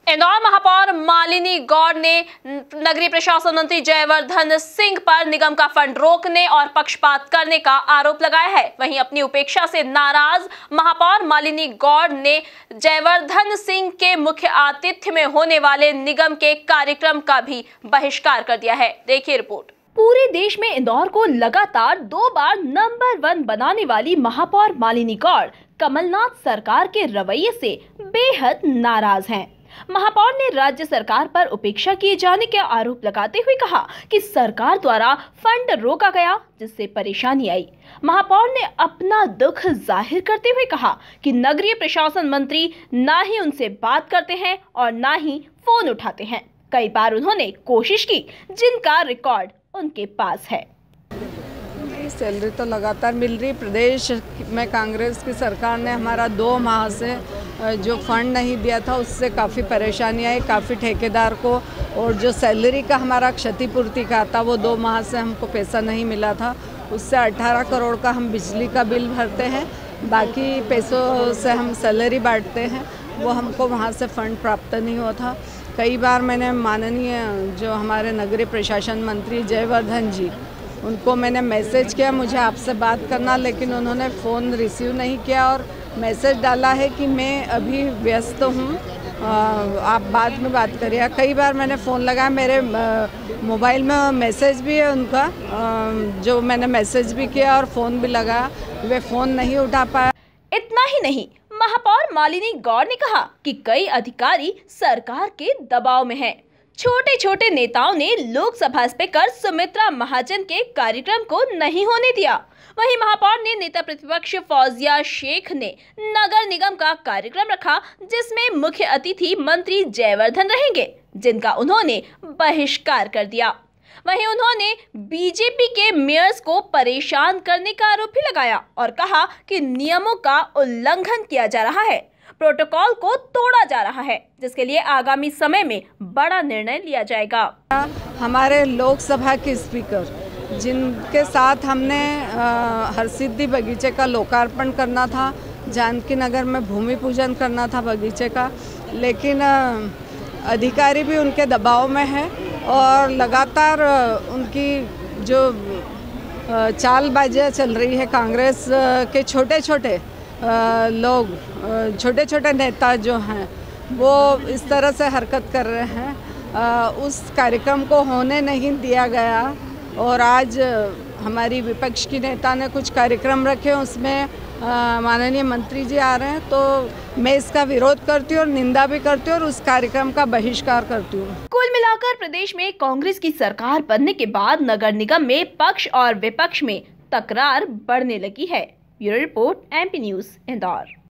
इंदौर महापौर मालिनी गौड़ ने नगरीय प्रशासन मंत्री जयवर्धन सिंह पर निगम का फंड रोकने और पक्षपात करने का आरोप लगाया है। वहीं अपनी उपेक्षा से नाराज महापौर मालिनी गौड़ ने जयवर्धन सिंह के मुख्य आतिथ्य में होने वाले निगम के कार्यक्रम का भी बहिष्कार कर दिया है। देखिए रिपोर्ट। पूरे देश में इंदौर को लगातार 2 बार नंबर 1 बनाने वाली महापौर मालिनी गौड़ कमलनाथ सरकार के रवैये से बेहद नाराज हैं। महापौर ने राज्य सरकार पर उपेक्षा किए जाने के आरोप लगाते हुए कहा कि सरकार द्वारा फंड रोका गया, जिससे परेशानी आई। महापौर ने अपना दुख जाहिर करते हुए कहा कि नगरीय प्रशासन मंत्री ना ही उनसे बात करते हैं और ना ही फोन उठाते हैं। कई बार उन्होंने कोशिश की, जिनका रिकॉर्ड उनके पास है। सैलरी तो लगातार मिल रही। प्रदेश में कांग्रेस की सरकार ने हमारा 2 माह से जो फंड नहीं दिया था, उससे काफ़ी परेशानी आई, काफ़ी ठेकेदार को। और जो सैलरी का हमारा क्षतिपूर्ति का था, वो 2 माह से हमको पैसा नहीं मिला था। उससे 18 करोड़ का हम बिजली का बिल भरते हैं, बाकी पैसों से हम सैलरी बांटते हैं, वो हमको वहाँ से फंड प्राप्त नहीं हुआ था। कई बार मैंने माननीय जो हमारे नगरीय प्रशासन मंत्री जयवर्धन जी, उनको मैंने मैसेज किया मुझे आपसे बात करना, लेकिन उन्होंने फ़ोन रिसीव नहीं किया और मैसेज डाला है कि मैं अभी व्यस्त हूँ, आप बाद में बात करिए। कई बार मैंने फ़ोन लगाया, मेरे मोबाइल में मैसेज भी है उनका, जो मैंने मैसेज भी किया और फ़ोन भी लगाया, वे फ़ोन नहीं उठा पाया। इतना ही नहीं, महापौर मालिनी गौड़ ने कहा कि कई अधिकारी सरकार के दबाव में हैं। छोटे छोटे नेताओं ने लोकसभा स्पीकर सुमित्रा महाजन के कार्यक्रम को नहीं होने दिया। वहीं महापौर ने नेता प्रतिपक्ष फौजिया शेख ने नगर निगम का कार्यक्रम रखा, जिसमें मुख्य अतिथि मंत्री जयवर्धन रहेंगे, जिनका उन्होंने बहिष्कार कर दिया। वहीं उन्होंने बीजेपी के मेयर्स को परेशान करने का आरोप भी लगाया और कहा कि नियमों का उल्लंघन किया जा रहा है, प्रोटोकॉल को तोड़ा जा रहा है, जिसके लिए आगामी समय में बड़ा निर्णय लिया जाएगा। हमारे लोकसभा के स्पीकर, जिनके साथ हमने हरसिद्धि बगीचे का लोकार्पण करना था, जानकी नगर में भूमि पूजन करना था बगीचे का, लेकिन अधिकारी भी उनके दबाव में है और लगातार उनकी जो चालबाजियाँ चल रही है। कांग्रेस के छोटे छोटे लोग, छोटे छोटे नेता जो हैं, वो इस तरह से हरकत कर रहे हैं। उस कार्यक्रम को होने नहीं दिया गया और आज हमारी विपक्ष की नेता ने कुछ कार्यक्रम रखे, उसमें माननीय मंत्री जी आ रहे हैं, तो मैं इसका विरोध करती हूँ और निंदा भी करती हूँ और उस कार्यक्रम का बहिष्कार करती हूँ। कुल मिलाकर प्रदेश में कांग्रेस की सरकार बनने के बाद नगर निगम में पक्ष और विपक्ष में तकरार बढ़ने लगी है। Bureau report, MP news, Indore.